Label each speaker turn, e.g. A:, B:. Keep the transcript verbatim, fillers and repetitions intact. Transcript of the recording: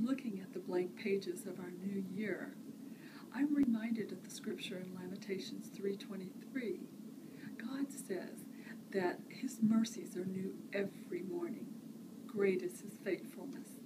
A: looking at the blank pages of our new year, I'm reminded of the scripture in Lamentations three twenty-three. God says that his mercies are new every morning. Great is his faithfulness.